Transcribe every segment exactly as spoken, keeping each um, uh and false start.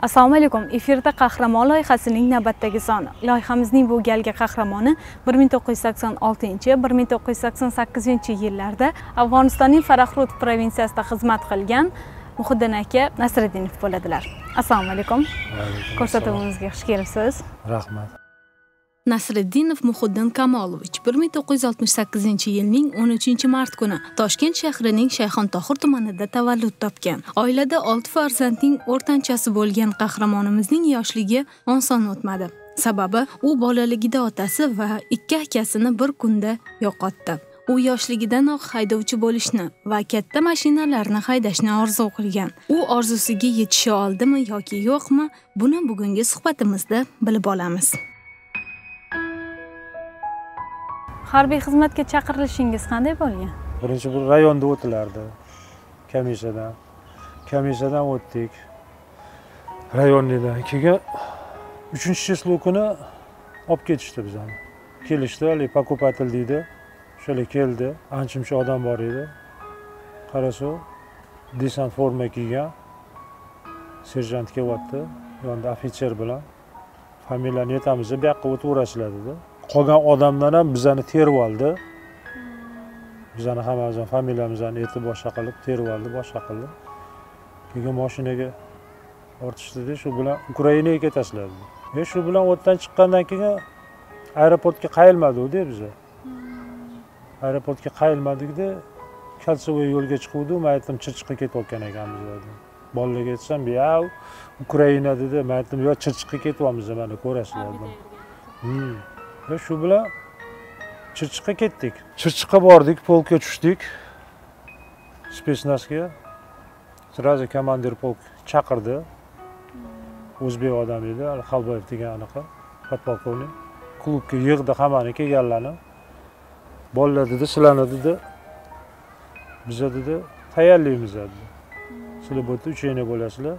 Assalomu alaykum. Efirda Qahramon loyihasining navbatdagi soni. Loyihamizning bu galgi qahramoni bir ming to'qqiz yuz sakson oltinchi - bir ming to'qqiz yuz sakson sakkizinchi yillarda Afg'onistonning Faraxrud provinsiyasida xizmat qilgan Muhiddin aka Nasriddinov bo'ladilar. Assalomu alaykum. Ko'rsatuvimizga xush kelibsiz. Rahmat. Nasriddinov Muhiddin Kamolovich bir ming to'qqiz yuz oltmish sakkizinchi yilning o'n uchinchi mart kuni Toshkent shahrining Shayxontohur tumanida tavallud topgan. Oilada olti farzandning o'rtanchasi bo'lgan qahramonimizning yoshligi oson o'tmadi. Sababi u bolaligida otasi va ikki akasini bir kunda yo'qotdi. U yoshligidanoq haydovchi bo'lishni va katta mashinalarni haydashni orzu qilgan. U orzusiga yetisha oldimi yoki yo'qmi, buni bugungi suhbatimizda bilib olamiz. Harbiy xizmatga chaqirilishingiz qanday bo'lgan? Birinchi bir rayonda o'tilardi. Komissiyadan. Komissiyadan o'tdik. Rayondan. Keyin uchinchi cheslov kuni olib ketishdi bizani. Kelishdi, hali покупатель deydi. Shunday keldi. Ancha-muncha odam bor edi. Qarasa, desant forma kiygan. Serjant kelyapti. Yonda ofitser bilan familiyani aytamiz, bu yoqqa o'tiraverasizlar dedi. Qolgan odamlar ham bizani terib oldi. Bizani hammamizni familiyamizni aytib boshqa qilib terib oldi, boshqa qildi. Keyin mashinaga ortishdida shu bilan Ukrainaga ketasizlar dedi. E shu bilan o'tdan chiqqandan keyin aeroportga qayilmadik-da biz. Aeroportga qayilmadik-da, Kalsovoy yo'lga chiquvdi, men aytdim Chirchiqqa ketayotgan ekanmiz dedi. Bolalarga aytsam, "Ya, Ukraina" dedi. Men aytdim, "Yo, Chirchiqqa ketyapmiz, mana ko'rasizlar" dedim. Hmm. Ve şu bilan Chirchiqqa ketdik. Chirchiqqa bordik, polkka tushdik. Spetsnazga. Sразу komandir polk chaqirdi. O'zbek odam edi, Xalboyev degan anaqa, podpolkovnik. Klubga yig'di hammani kelganlarni. Bolalar dedi, sizlarni dedi, biza dedi, tayyorlaymiz dedi. Sizlar bu yerda uchayna bo'lasizlar.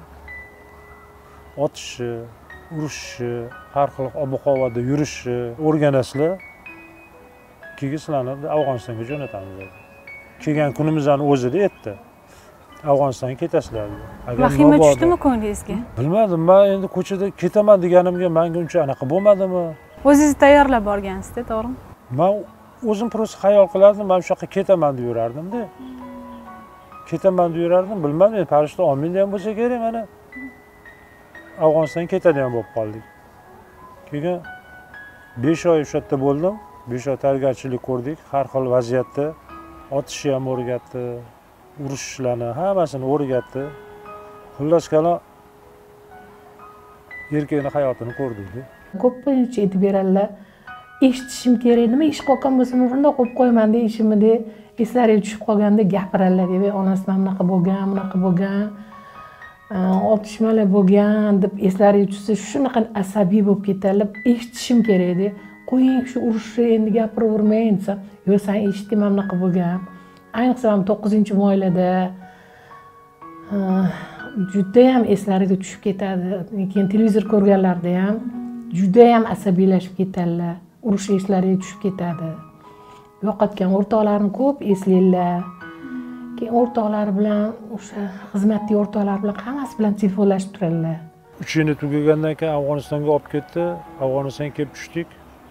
Otishni, urishni, har xil ob-havoda yurishni o'rganasizlar. Keyin sizlarni Afg'onistonga jo'natamiz dedi. Kelgan kunimizdan o'zida aytdi. Afg'onistonga ketasizlar dedi. Vahima tushdimi ko'nglingizga? Bilmadim, men endi ko'chada ketaman deganimga menga uncha anaqa bo'lmadimi? O'zingiz tayyorlab borgansiz-da, to'g'rimi? Men o'zim prosta xayol qilardim, men shu yoqqa ketaman deb yurardim-da. Ketaman deb yurardim, bilmadim, endi parishta olmaydi ham bo'lsa kerak, mana Afg'onistonga ketadigan bo'lib qoldik. Keyin besh oy o'sha yerda bo'ldim. besh oy tayyorgarchilik ko'rdik. Har xil vaziyatda otishni ham o'rgatdi, urushlarni hammasini o'rgatdi. Xullas kalom erkakning hayotini ko'rdik. Ko'pincha aytib beradilar. Eshitishim kerak, nima ish qolgan bo'lsa, men bunday qo'yib qo'yaman deyishimni deb eslariga tushib qolganda gapiradilar deb, onasidan bunaqa bo'lgan, bunaqa bo'lgan. Otishmalar bo'lgan deb eslariga tushsa shunaqa asabiy bo'lib ketadilar. Eshitishim kerak edi. Qo'ying shu urushni endi gapiravermang desam, "Yo'q, sen eshitding, mana bunaqa bo'lgan." Ayniqsa men to'qqizinchi moylada juda ham eslariga tushib ketadi. Keyin televizor ko'rganlarda ham juda ham asabiylashib ketadilar. Urush eslariga tushib ketadi. Yo'qotgan o'rtoqlarini ko'p eslaydilar. Keyin o'rtoqlari bilan, o'sha xizmatdagi o'rtoqlar bilan hammasi bilan telefonlashib turadilar. uch yilni tugagandan keyin Afg'onistonga olib ketdi. Afg'onistonga kelib tushdik.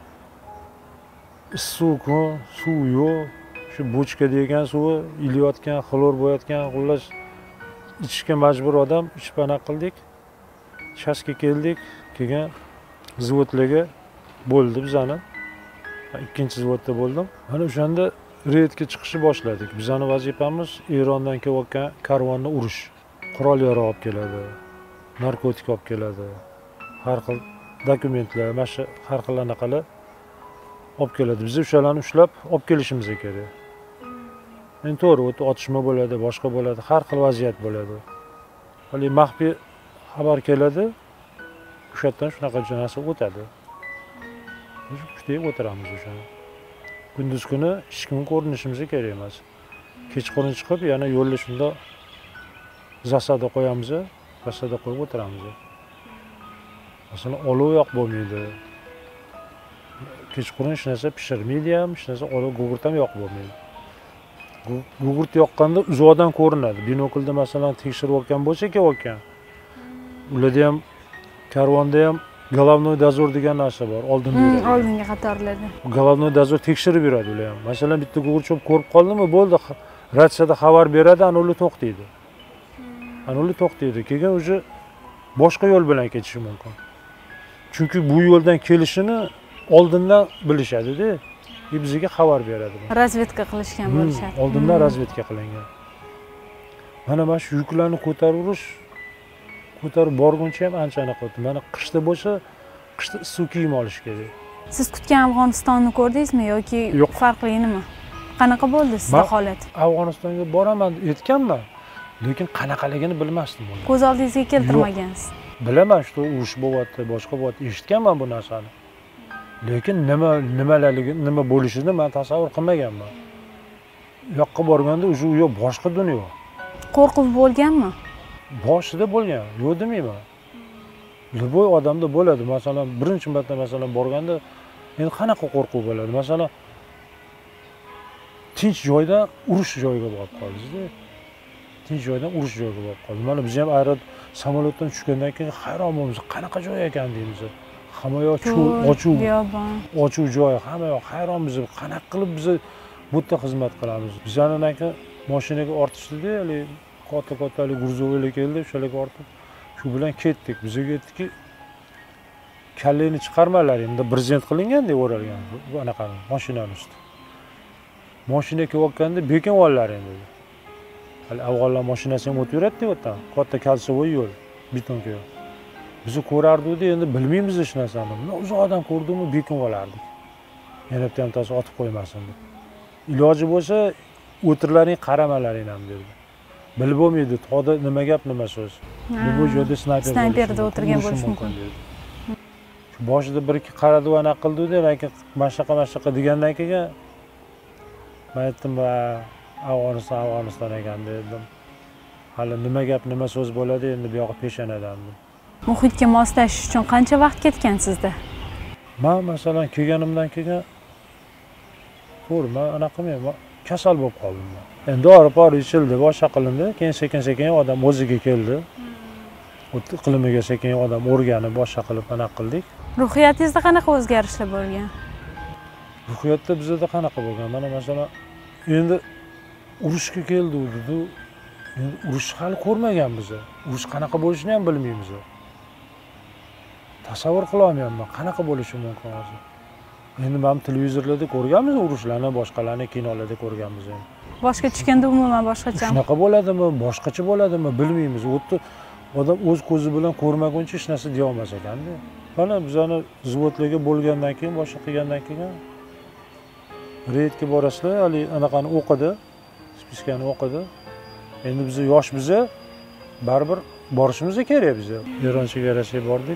Issiq, suv yo'q. Shu bochka degan suvi ilayotgan, xlor bo'yotgan, xullas ichishga majbur odam, ichib anaqa qildik. Chasga keldik, keyin zvodlarga bo'ldi bizani. Ikkinchi zvodda bo'ldim. Mana o'shanda reydga chiqishni boshladik. Bizning vazifamiz Erondan kelayotgan karvonni urish. Qurol yarog' olib keladi, narkotik olib keladi. Har xil dokumentlar, mana shu har xil anaqalar olib keladi. Biz o'shalarni ushlab olib kelishimiz kerak. Endi to'g'ri, otishma bo'ladi, boshqa bo'ladi, har xil vaziyat bo'ladi. Hali maxfiy xabar keladi. O'sha yerdan shunaqa narsa o'tadi. Biz kuchli o'tiramiz o'shani. Kunduz kuni hech kim ko'rinishimiz kerak emas. Kechqurun chiqib, yana yo'lda shunda zasada qo'yamiz, zasada qo'yib o'tiramiz. Masalan, olov yo'q bo'lmaydi. Kechqurun hech narsa pishirmaydi ham, hech narsa olov gugurt ham yo'q bo'lmaydi. Gugurt yoqqanda uzoqdan ko'rinadi. Binoklda masalan tekshirib olgan bo'lsa kelayotgan. ularda ham karvonda ham головной dozor degan narsa bor, oldinga yuradi. Oldinga qatorlarda. Головной dozor tekshirib yuradi ular ham. Masalan, bitta gugurcho'p ko'rib qoldimi, bo'ldi, ratsiyada xabar beradi, ana ular to'xtaydi. Ana ular to'xtaydi. Keyin o'zi boshqa yo'l bilan ketishi mumkin. Chunki bu yo'ldan kelishini oldindan bilishadi-da, bizga xabar beradi. Razvedka qilishgan bo'lishadi. Oldindan razvedka qilingan. Mana mana shu yuklarni ko'tarib ko'tarib borguncha ham anchani qildi. Mana qishda bo'lsa, qishda issiq kiyim olish kerak. Siz kutgan Afg'onistonni ko'rdingizmi yoki farqli nima? Qanaqa bo'ldi sizda holat? Afg'onistonga boraman, aytganman, lekin qanaqaligini bilmasdim uni. Ko'z oldingizga keltirmagansiz. Bilaman, shu urush bo'lyapti, boshqa bo'lyapti, eshitganman bu narsani. Lekin nima nimalarligini, nima bo'lishini men tasavvur qilmaganman. U yoqqa borganda o'sha u yoq boshqa dunyo. Qo'rquv bo'lganmi? Boshida bo'lgan, yo'q demayman. Любой odamda bo'ladi. Masalan, birinchi marta masalan borganda endi qanaqa qo'rquv bo'ladi? Masalan, tinch joyda urush joyiga borib qoldingiz-da. Tinch joydan urush joyiga borib qoldi. Mana biz ham aeroport samolyotdan tushgandan keyin hayron bo'lamiz. Qanaqa joy ekan deymiz. Hamma yoq ochuv, ochuv joy, hamma yoq hayronmiz. Qanaqa qilib biz bu yerda xizmat qilamiz? Bizlarni aka mashinaga ortishdida, hali katta-kattalik gruzovoylar keldi, o'shalarga ortib, shu bilan ketdik. Bizga aytdiki, kallangni chiqarmalar, endi prezident qilingan-dek o'ralgan bu anaqa mashinaning ustida. Mashina kelayotganda bekin ollaring dedi. Hali afg'onlar mashinasi ham o'tib yuradi-ku yerdan. Katta kalsovoy yo'l, betonka yo'l. Bizni ko'rardik-da, endi bilmaymiz hech narsani. Mana uzoq odam ko'rdikmi, bekin olardik. Yana bitta ham tasi otib qo'ymasin deb. Iloji bo'lsa, o'tirlaring, qaramalaring ham dedi. Bilib bo'lmaydi, to'da nima gap, nima so'z. Bu joyda snayper snayperda o'tirgan bo'lishi mumkin. Shu boshida bir ikki qaradi va naql qildi, lekin mashaqa mashaqa degandan keyin men aytdim, Afg'oniston, Afg'oniston ekan dedim. Hali nima gap, nima so'z bo'ladi, endi bu yoqqa peshanadan. Muhitga moslashish uchun qancha vaqt ketgan sizda? Men masalan kelganimdan keyin to'g'ri, men anaqa qilmayman, kasal bo'lib qoldim. Endi dori-pori ichildi, boshqa qilindi, keyin sekin-sekin odam o'ziga keldi. Iqlimiga sekin odam o'rganib, boshqa qilib anaqa qildik. Ruhiyatingizda qanaqa o'zgarishlar bo'lgan? Ruhiyatda bizda qanaqa bo'lgan? Mana masalan, endi urushga keldi dedi. Endi urush hali ko'rmagan biz. Urush qanaqa bo'lishini ham bilmaymiz. Tasavvur qila olmayman, qanaqa bo'lishi mumkin hozir. Endi men televizorlarda ko'rganmiz urushlarni, boshqalarni kinolarda ko'rganmiz. Boshqa tushganda umuman boshqacha. Shunaqa bo'ladimi, boshqacha bo'ladimi, bilmaymiz. O'tdi odam o'z ko'zi bilan ko'rmaguncha hech narsa deya olmas ekanda. Mana bizani zvodlarga bo'lgandan keyin, boshqa qilgandan keyin reydga borasizlar, hali anaqani o'qidi, spiskani o'qidi. Endi biz yosh biza baribir borishimiz kerak biz. Eron chegarasiga bordik.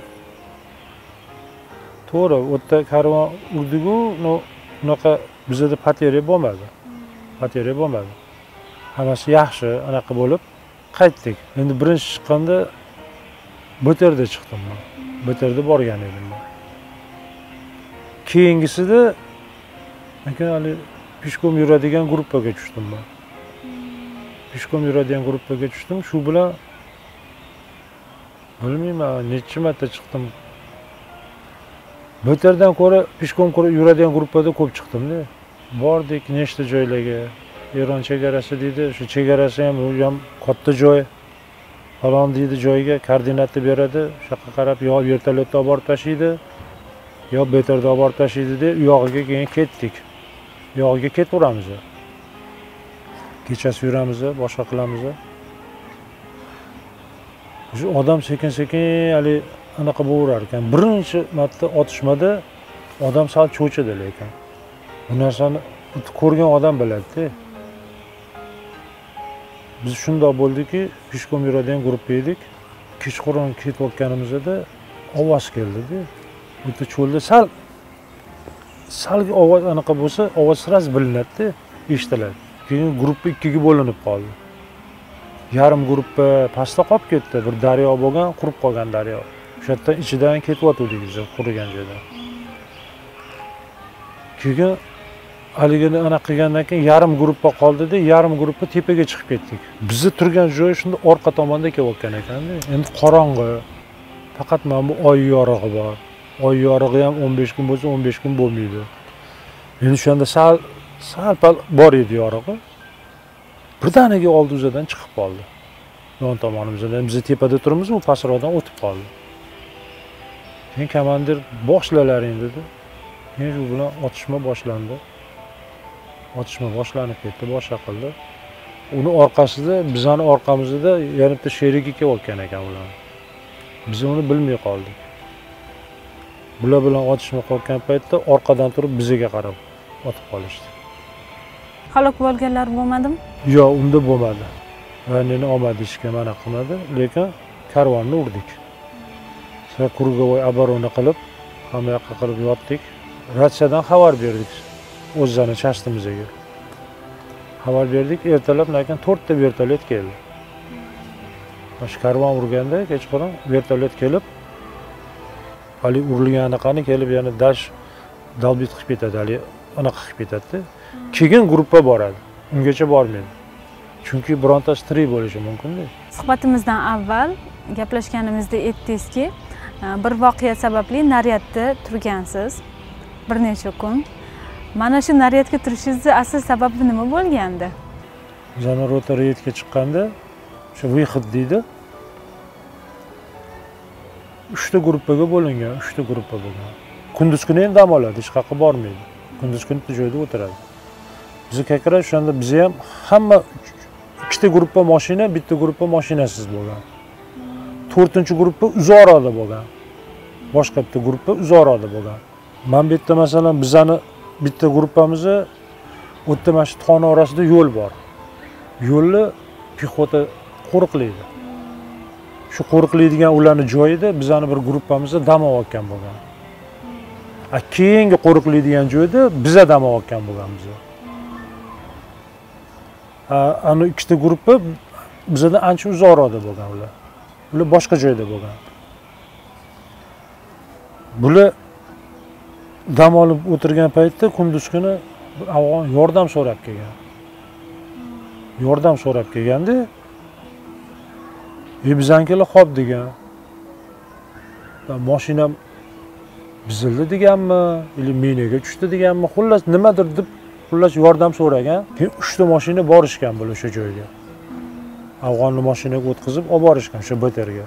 To'g'ri, u yerda karvon urdigu, unaqa bizda pateriya bo'lmadi. Pateriya bo'lmadi. Hammasi yaxshi, anaqa bo'lib qaytdik. Endi birinchi chiqqanda Bo'terda chiqdim men. Bo'terda borgan edim men. Keyingisida lekin hali pishkom yuradigan gruppaga tushdim men. Pishkom yuradigan gruppaga tushdim. Shu bilan bilmayman, necha marta chiqdim. Bo'terdan ko'ra pishkom yuradigan gruppada ko'p chiqdim-da. Bordik nechta joylarga. Eron chegarasi deydi, shu chegarasi ham u ham katta joy. Falon deydi joyga koordinatni beradi, o'sha yoqqa qarab yo vertolyotda olib borib tashlaydi, yo Bo'terda olib borib tashlaydi-da, u yog'iga keyin ketdik. U yog'iga ketaveramiz. Kechasi yuramiz, boshqa qilamiz. Shu odam sekin-sekin hali anaqa bo'lar ekan. Birinchi marta otishmada odam sal cho'chidi lekin. Bu narsani ko'rgan odam biladi-da. Biz shundoq bo'ldiki, pishkom yuradigan guruhda edik. Kechqurun ketayotganimizda ovoz keldi-da. O'ta cho'lda sal sal ovoz anaqa bo'lsa, ovoz siras bilinadi-da, eshitiladi. Keyin guruh ikkiga bo'linib qoldi. Yarim guruhga pastda qolib ketdi, bir daryo bo'lgan, qurib qolgan daryo. O'sha yerdan ichidan ketyotgandik biz, qurigan joydan. Keyin haligini anaqa qilgandan keyin yarim guruhga qoldi-da, yarim guruhga tepaga chiqib ketdik. Bizni turgan joy shunda orqa tomonda kelayotgan ekan-da. Endi qorong'i, Faqat mana bu oy yorug'i bor. Oy yorug'i ham o'n besh kun bo'lsa o'n besh kun bo'lmaydi. Endi o'shanda sal sal pal bor edi yorug'i. Birdaniga oldi uzadan chiqib qoldi. Yon tomonimizdan biz tepada turibmiz, u pastroqdan o'tib qoldi. Keyin komandir boshlalaring dedi. Keyin shu bilan otishma boshlandi. Otishma boshlanib ketdi, boshqa qildi. Uni orqasida, bizani orqamizda yana bitta sherik aka o'tgan ekan ular. Biz uni bilmay qoldik. Bular bilan otishma qilgan paytda orqadan turib bizga qarab otib qolishdi. Halok bo'lganlar bo'lmadimi? Yo'q, unda bo'lmadi. Rannini olmadi, ishga mana qilmadi, lekin karvonni urdik. Sa krugovoy оборона qilib, hamma yoqqa qilib yotdik. Ratsiyadan xabar berdik. O'zani chastimizga. Xabar berdik, ertalab lekin to'rtta vertolyot keldi. Shu karvon urganda kechqurun vertolyot kelib, hali urilgani qani kelib yana dash dalbit qilib ketadi, hali anaqa qilib ketadi. Keyin gruppa boradi. Ungacha bormaydi. Chunki birontasi tirik bo'lishi mumkin-da. Suhbatimizdan avval gaplashganimizda aytdingizki, bir voqea sababli naryadda turgansiz bir necha kun. Mana shu naryadga turishingizni asl sababi nima bo'lgandi? Jana rota reydga chiqqanda shu vyhod deydi. uchta gruppaga bo'lingan, uchta gruppa bo'lgan. Kunduz kuni ham dam oladi, hech qayerga bormaydi. Kunduz kuni shu joyda o'tiradi. Biz kakra o'shanda biz ham hamma ikkita gruppa mashina, bitta gruppa mashinasiz bo'lgan. to'rtinchi gruppa uzoqroqda bo'lgan. Boshqa bitta gruppa uzoqroqda bo'lgan. Men bu yerda masalan bizani bitta gruppamizni o'tda mana shu tog'ni orasida yo'l bor. Yo'lni pixota qo'riqlaydi. Shu qo'riqlaydigan ularni joyida bizani bir gruppamizni dam olayotgan bo'lgan. A keyingi qo'riqlaydigan joyda biza dam olayotgan bo'lganmiz. Ana ikkita gruppa bizdan ancha uzoqroqda bo'lgan ular. Ular boshqa joyda bo'lgan. Bular dam olib o'tirgan paytda kunduz kuni afg'on yordam so'rab kelgan. Yordam so'rab kelganda, "E bizankilar xo'p" degan. Mashinam buzildi deganmi, yoki minaga tushdi deganmi, xullas nimadir deb xullas yordam so'ragan. Keyin uchta mashina borishgan bular o'sha joyga. Afg'onni mashinaga o'tkazib olib borishgan o'sha B T R ga.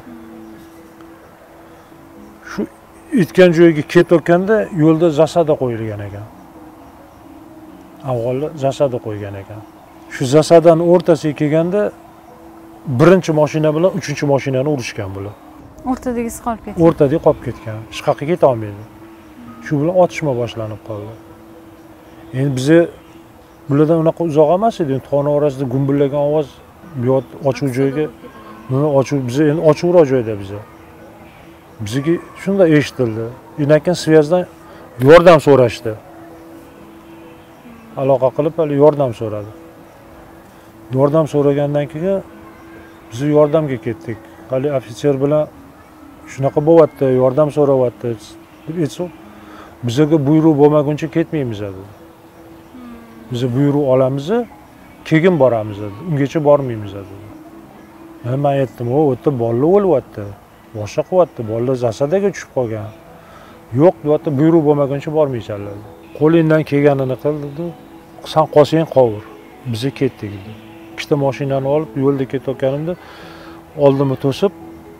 Shu aytgan joyga ketayotganda yo'lda zasada qo'yilgan ekan. Afg'onlar zasada qo'ygan ekan. Shu zasadani o'rtasiga kelganda birinchi mashina bilan uchinchi mashinani urishgan bular. O'rtadagisi qolib ketdi. O'rtada qolib ketgan. Hech qayerga keta olmaydi. Shu bilan otishma boshlanib qoldi. Endi biz bulardan unaqa uzoq emas edi. Tog'ning orasida gumbullagan ovoz bu yoq ochuv joyga, buni ochuv biz endi ochuvroq joyda biz. Bizga shunda eshitildi. Inakin svязdan yordam so'rashdi. Aloqa qilib hali yordam so'radi. Yordam so'ragandan keyin biz yordamga ketdik. Hali ofitser bilan shunaqa bo'lyapti, yordam so'rayapti deb aytsa, bizga buyruq bo'lmaguncha ketmaymiz dedi. Biz buyruq olamiz, keyin boramiz dedi. Ungacha bormaymiz dedi. Men aytdim, "O, o'tda bolalar o'lyapti. Boshqa qilyapti, bolalar zasadaga tushib qolgan. Yo'q, deyapti, buyruq bo'lmaguncha bormaysanlar." Qo'lingdan kelganini qil dedi. "Sen qolsang qovur." Biz ketdik dedi. Ikkita mashinani olib yo'lda ketayotganimda oldimni to'sib,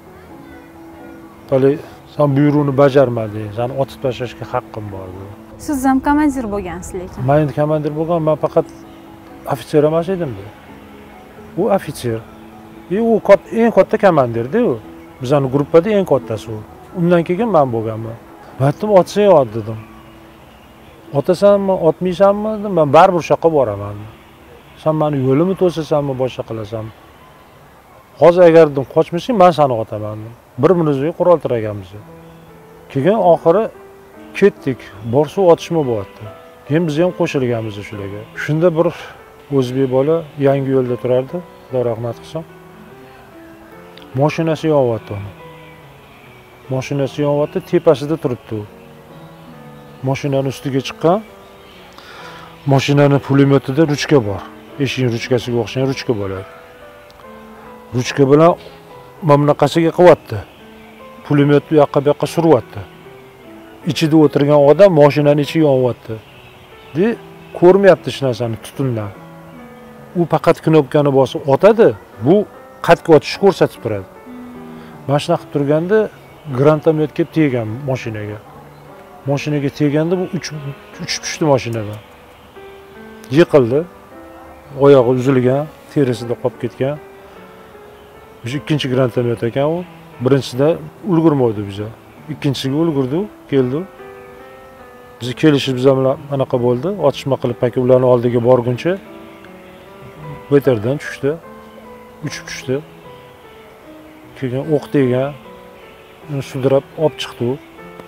"Hali sen buyruqni bajarmading, seni otib tashlashga haqqim bor" dedi. Siz ham komandir bo'lgansiz lekin. Men endi komandir bo'lgan, men faqat ofitser emas edim. U ofitser. E u eng katta komandirda u. Bizning gruppada eng kattasi u. Undan keyin men bo'lganman. Men aytdim, "Otsang ot" dedim. "Otasanmi, otmaysanmi?" dedim. "Men baribir shu yoqqa boraman. Sen meni yo'limni to'sasanmi, boshqa qilasanmi? Hozir agar dedim qochmasang, men seni otaman." Bir minutga qurol tiraganmiz. Keyin oxiri ketdik. Borsu otishma bo'lyapti. Keyin biz ham qo'shilganmiz shularga. Shunda bir o'zbek bola Yangi yo'lda turardi, Xudo rahmat qilsin. Mashinasi yonyapti uni. Mashinasi yonyapti, tepasida turibdi u. Mashinaning ustiga chiqqan. Mashinaning pulemyotida ruchka bor. Eshik ruchkasiga o'xshagan ruchka bo'ladi. Ruchka bilan mana bunaqasiga qilyapti. pulemyotni u yoqqa bu yoqqa suryapti. Ichida o'tirgan odam mashinaning ichi yonyapti. De ko'rmayapti hech narsani tutundan. U faqat knopkani bosib otadi, bu qatga otishni ko'rsatib turadi. Mana shunaqa qilib turganda grantomet kelib tegan mashinaga. Mashinaga teganda bu uchib tushdi mashinadan. Yiqildi. Oyog'i uzilgan, terisida qolib ketgan. O'sha ikkinchi grantomet ekan u. Birinchisida ulgurmadi biza. Ikkinchisiga ulgurdi, keldi. Biz kelishib biz bilan anaqa bo'ldi. Otishma qilib paka ularni oldiga borguncha betardan tushdi. Uchib tushdi. Keyin o'q tegan, uni sudrab olib chiqdi u.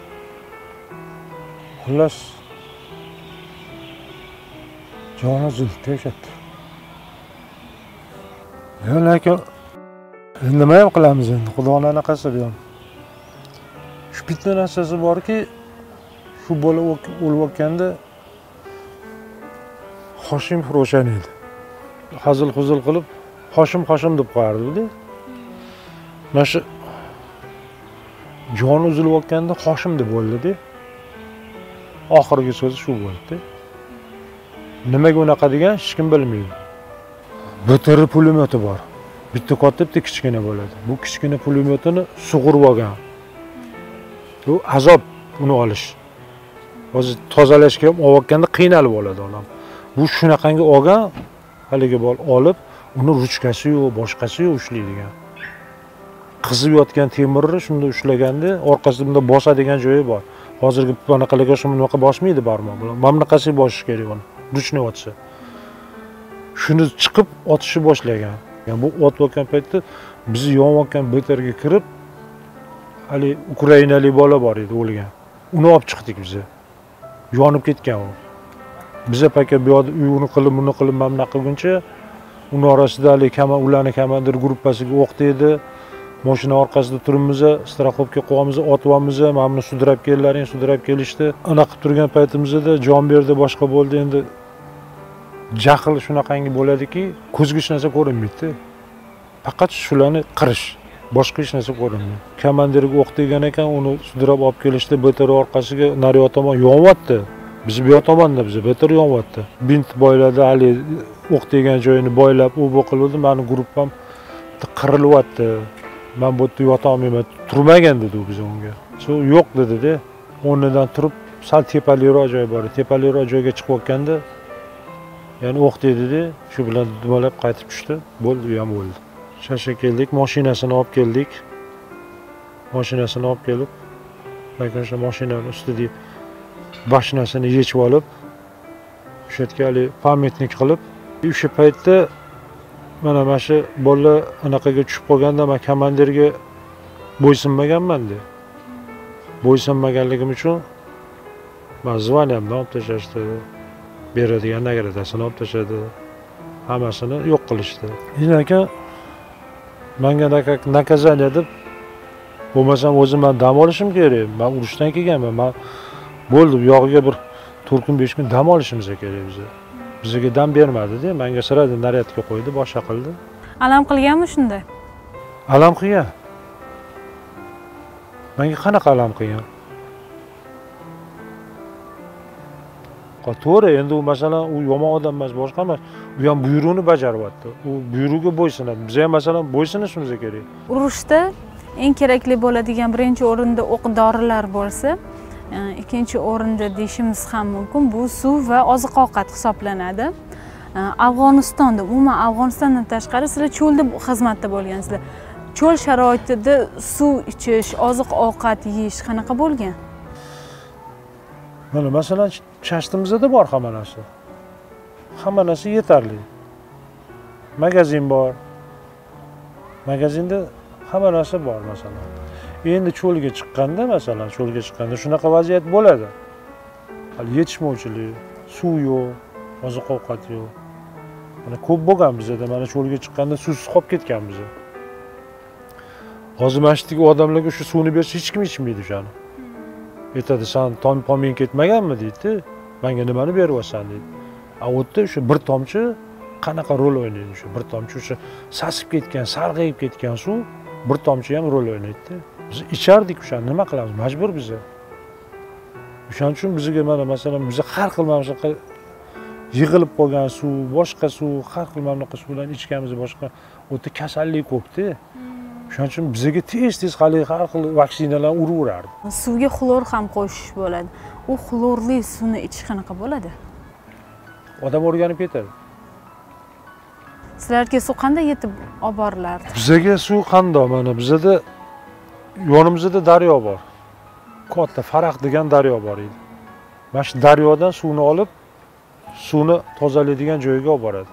Xullas joni uzildi o'shatdi. Ya lekin nima ham qilamiz endi? Xudoning anaqasi bu ham. Shu bitta narsasi borki, shu bola o'lib Hoshim Ro'shan edi. Hazil-huzul qilib Hoshim Hoshim deb qo'yardi-da. Mana shu joni uzilib o'tganda Hoshim deb bo'ldi-da. Oxirgi so'zi shu bo'ldi. Nimaga unaqa degan hech kim bilmaydi. B T R pulemyoti bor. Bitta katta, bitta kichkina bo'ladi. Bu kichkina pulemyotini sug'urib olgan. Bu azob uni olish. O'zi tozalashga ham olganda qiynalib oladi odam. Bu shunaqangi olgan, haligi bol olib, uni ruchkasi yo'q, boshqasi yo'q ushlaydigan. Qizib yotgan temirni shunda ushlaganda orqasida bunda bosadigan joyi bor. Hozirgi bunaqalarga o'sha bunaqa bosmaydi barmoq bilan. Mana bunaqasi bosish kerak uni. Ruchni otsa. Shuni chiqib otishni boshlagan. Yani bu otayotgan paytda bizni yonayotgan B T R'ga kirib, hali Ukrainalik bola bor edi, o'lgan. Uni olib chiqdik biz. Yonib ketgan u. Biza paka bu yerda uyini qilib, buni qilib, mana bunaqa qilguncha uni orasida hali kama ularni komandir gruppasiga o'q tegdi. Mashina orqasida turibmiz, straxovka qo'yamiz, otyapmiz, mana buni sudrab kellaring, sudrab kelishdi. Ana qilib turgan paytimizda jon berdi, boshqa bo'ldi. Endi jahl shunaqangi bo'ladiki, ko'zga hech narsa ko'rinmaydi. Faqat shularni qirish, boshqa hech narsa ko'rinmaydi. Komandirga o'q tegan ekan, uni sudrab olib kelishdi, B T R orqasiga naryot tomon yonyapti. Biz bu tomonda biz B T R yonyapti. Bint boyladi, hali o'q tegan joyini boylab, u bu qildi, meni gruppam qirilyapti. Men bu yerda yota olmayman, turmagan dedi u biz unga. So yo'q dedi-da. O'rnidan turib, sal tepaliroq joy bor. Tepaliroq joyga chiqib o'tganda, ya'ni o'q dedi-da, shu bilan dumalab qaytib tushdi. Bo'ldi, u ham o'ldi. Shasha keldik, mashinasini olib keldik. Mashinasini olib kelib, lekin o'sha mashinaning ustida bashnasini yechib olib, o'sha yerga hali pametnik qilib, o'sha paytda mana mana shu bola anaqaga tushib qolganda men komandirga bo'ysunmaganman-da. Bo'ysunmaganligim uchun men zvoniyamdan olib tashlashdi. Beradigan nagradasini olib tashladi. Hammasini yo'q qilishdi. Lekin menga nakazaniya deb bo'lmasam o'zim men dam olishim kerak. Men urushdan kelganman. Men bo'ldi, bu yog'iga bir to'rt kun besh kun dam olishimiz kerak biza. Bizga dam bermadi-da, menga sirada naryadga qo'ydi, boshqa qildi. Alam qilganmi shunda? Alam qilgan. Menga qanaqa alam qilgan? To'g'ri, endi u masalan u yomon odam emas, boshqa emas. U ham buyruqni bajaryapti. U buyruqqa bo'ysunadi. Biz ham masalan bo'ysunishimiz kerak. Urushda eng kerakli bo'ladigan birinchi o'rinda o'q-dorilar bo'lsa, ikkinchi o'rinda deyishimiz ham mumkin, bu suv va oziq-ovqat hisoblanadi. Afg'onistonda, umuman Afg'onistondan tashqari sizlar cho'lda xizmatda bo'lgansizlar. Cho'l sharoitida suv ichish, oziq-ovqat yeyish qanaqa bo'lgan? Mana masalan, chashtimizda bor hamma narsa. Hamma narsa yetarli. Magazin bor. Magazinda hamma narsa bor masalan. Endi cho'lga chiqqanda, masalan, cho'lga chiqqanda shunaqa vaziyat bo'ladi. Hali yetishmovchilik, suv yo'q, oziq-ovqat yo'q. Mana ko'p bo'lgan bizda, mana cho'lga chiqqanda suvsiz qolib ketgan biz. Hozir masjidga odamlarga shu suvni bersa hech kim ichmaydi o'shani. Aytadi, "Sen tom tomin ketmaganmi?" deydi. "Menga nimani beryapsan?" deydi. A u yerda o'sha bir tomchi qanaqa rol o'ynaydi o'sha bir tomchi o'sha sasib ketgan, sarg'ayib ketgan suv bir tomchi ham rol o'ynaydi. Biz ichardik o'shani, nima qilamiz? Majbur biz. O'shaning uchun bizga mana masalan biz har xil mana shunaqa yig'ilib qolgan suv, boshqa suv, har xil mana bunaqa suvlarni ichganmiz, boshqa o'ta kasallik ko'pda. O'shaning uchun bizga tez-tez hali har xil vaksinalar uraverardi. Suvga xlor ham qo'shish bo'ladi. U xlorli suvni ichish qanaqa bo'ladi? Odam o'rganib ketadi. Sizlarga suv qanday yetib olib borilardi? Bizga suv qandoq? Mana bizda yonimizda daryo bor. Katta Faraq degan daryo bor edi. Mana shu daryodan suvni olib, suvni tozalaydigan joyga olib boradi.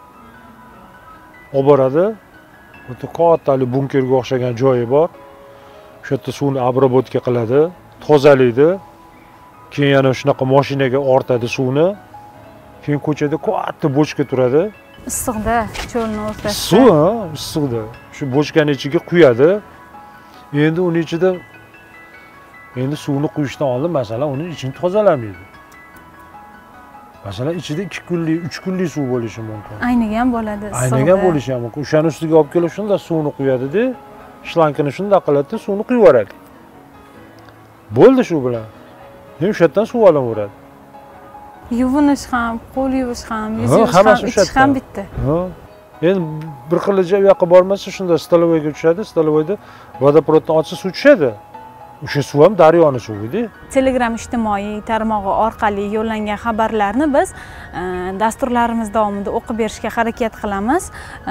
Olib boradi. O'ta kattali bunkerga o'xshagan joyi bor. O'sha yerda suvni обработка qiladi, tozalaydi. Keyin yana shunaqa mashinaga ortadi suvni. Keyin ko'chada katta bochka turadi. Issiqda, cho'lning o'rtasida. Suv, issiqda. Shu bochkaning ichiga quyadi. Endi uning ichida endi suvni quyishdan oldin masalan uning ichini tozalamaydi. Masalan ichida ikki kunlik, uch kunlik suv bo'lishi mumkin. Aynigan bo'ladi. Aynigan bo'lishi ham mumkin. O'shaning ustiga olib kelib shunda suvni quyadi-da, shlankini shunda qiladi, suvni quyib yuboradi. Bo'ldi shu bilan. Endi o'sha yerdan suv olaveradi. Yuvinish ham, qo'l yuvish ham, yuz yuvish ham, ichish ham bitta. Ha. Endi bir qilicha u yoqqa bormasa shunda stolovoyga tushadi, stolovoyda vodoprovoddan ochsa suv tushadi. O'sha suv ham daryoning suvi-da. Telegram ijtimoiy tarmog'i orqali yo'llangan xabarlarni biz dasturlarimiz davomida o'qib berishga harakat qilamiz.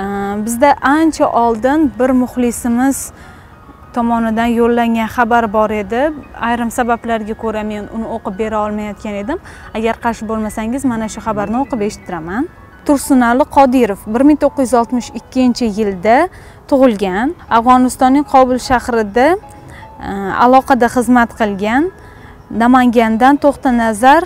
Bizda ancha oldin bir muxlisimiz tomonidan yo'llangan xabar bor edi. Ayrim sabablarga ko'ra men uni o'qib bera olmayotgan edim. Agar qarshi bo'lmasangiz, mana shu xabarni o'qib eshittiraman. Tursunali Qodirov bir ming to'qqiz yuz oltmish ikkinchi yilda tug'ilgan, Afg'onistonning Qobul shahrida aloqada xizmat qilgan. Namangandan To'xtanazar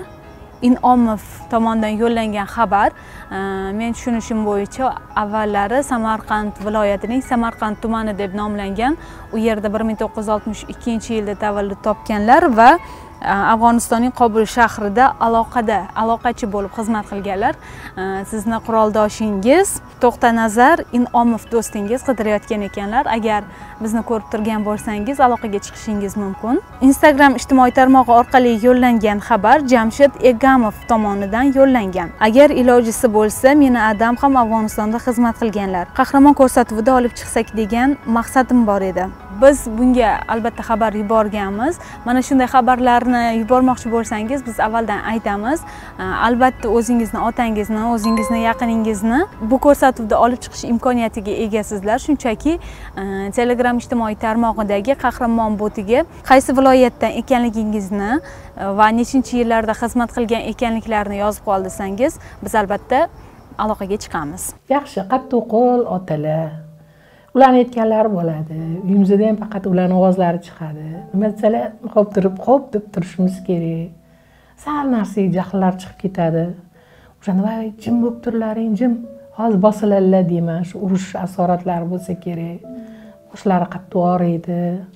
Inomov tomonidan yo'llangan xabar. Men tushunishim bo'yicha avvallari Samarqand viloyatining Samarqand tumani deb nomlangan. U yerda bir ming to'qqiz yuz oltmish ikkinchi yilda tavallud topganlar va Afg'onistonning Qobul shahrida aloqada, aloqachi bo'lib xizmat qilganlar. Sizni quroldoshingiz To'xtanazar Inomov do'stingiz qidirayotgan ekanlar. Agar bizni ko'rib turgan bo'lsangiz, aloqaga chiqishingiz mumkin. Instagram ijtimoiy tarmog'i orqali yo'llangan xabar Jamshid Egamov tomonidan yo'llangan. Agar ilojisi bo'lsa, meni adam ham Afg'onistonda xizmat qilganlar. Qahramon ko'rsatuvida olib chiqsak degan maqsadim bor edi. Biz bunga albatta xabar yuborganmiz. Mana shunday xabarlarni yubormoqchi bo'lsangiz, biz avvaldan aytamiz. Albatta o'zingizni, otangizni, o'zingizni yaqiningizni bu ko'rsatuvda olib chiqish imkoniyatiga egasizlar. Shunchaki Telegram ijtimoiy tarmog'idagi qahramon botiga qaysi viloyatdan ekanligingizni va nechinchi yillarda xizmat qilgan ekanliklarini yozib qoldirsangiz, biz albatta aloqaga chiqamiz. Yaxshi, qattiq qo'l otalar. Ularni aytganlari bo'ladi. Uyimizda ham faqat ularning ovozlari chiqadi. Nima desalar, xo'p turib, xo'p deb turishimiz kerak. Sal narsaga jahllar chiqib ketadi. O'shanda voy jim bo'lib turlaring, jim. Hozir bosilarlar deyman, shu urush asoratlari bo'lsa kerak. Boshlari qattiq og'riydi.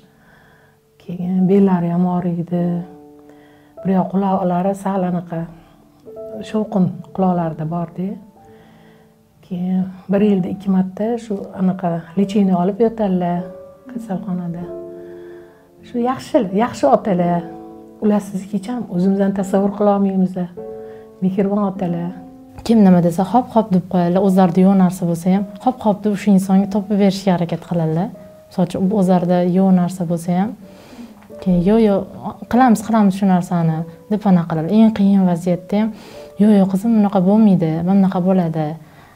Keyin bellari ham og'riydi. Bir yoq quloqlari sal anaqa shovqin quloqlarida bor-da. Keyin bir yilda ikki marta shu anaqa lecheniya olib yotadilar kasalxonada. Shu yaxshi, yaxshi otalar. Ularsiz hech ham o'zimizdan tasavvur qila olmaymiz. Mehribon otalar. Kim nima desa, hop-hop deb qo'yadilar. O'zlarida yo'q narsa bo'lsa ham, hop-hop deb o'sha insonga topib berishga harakat qiladilar. Masalan, o'zlarida yo'q narsa bo'lsa ham, keyin yo'q-yo'q qilamiz, qilamiz shu narsani deb anaqa qiladi. Eng qiyin vaziyatda ham, yo'q-yo'q qizim, bunaqa bo'lmaydi, mana bunaqa bo'ladi.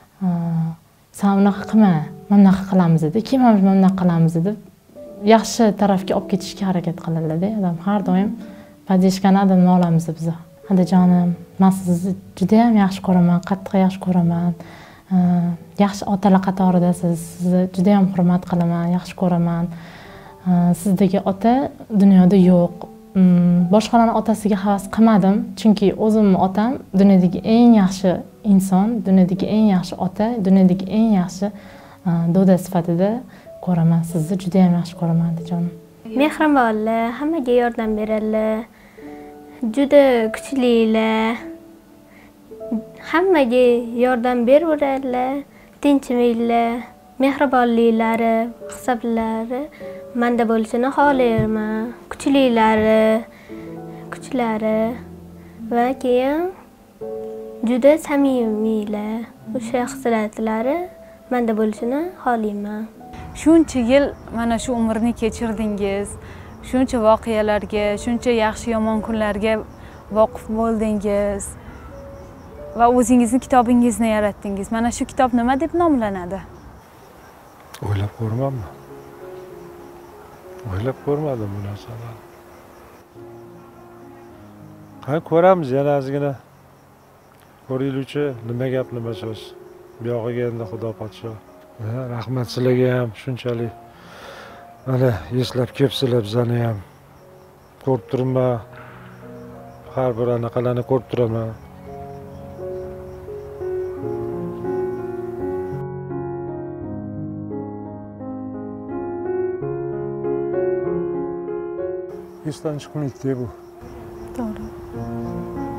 Sen bunaqa qilma, mana bunaqa qilamiz dedi. Kim ham mana bunaqa qilamiz deb yaxshi tarafga olib ketishga harakat qiladilar-da. Odam har doim podishkani odamni olamiz biz. Adajonim, men sizni juda ham yaxshi ko'raman, qattiq yaxshi ko'raman. Yaxshi otalar qatoridasiz. Sizni juda ham hurmat qilaman, yaxshi ko'raman. Sizdagi ota dunyoda yo'q. Boshqalarning otasiga havas qilmadim, chunki o'zimning otam dunyodagi eng yaxshi inson, dunyodagi eng yaxshi ota, dunyodagi eng yaxshi do'da sifatida ko'raman. Sizni juda ham yaxshi ko'raman, adajonim. Mehribonlar, hammaga yordam beradilar. Juda kuchlilar. Hammaga yordam beraveradilar, tinchimanglar. mehribonliklari, hisoblari menda bo'lishini xohlayman. Kuchliklari, kuchlari va keyin juda samimiylar. O'sha xislatlari menda bo'lishini xohlayman. Shuncha yil mana shu umrni kechirdingiz. Shuncha voqealarga, shuncha yaxshi yomon kunlarga voqif bo'ldingiz va o'zingizni kitobingizni yaratdingiz. Mana shu kitob nima deb nomlanadi? O'ylab ko'rmadim. O'ylab ko'rmadim bu narsalarni. Qani ko'ramiz yana ozgina. Ko'ringchi, nima gap, nima so'z. Bu yog'iga endi Xudo podsho. Rahmat sizlarga ham shunchalik mana eslab kelibsizlar bizani ham. Ko'rib turibman. Har bir anaqalarni ko'rib turaman. Esdan chiqmaydi bu. To'g'ri.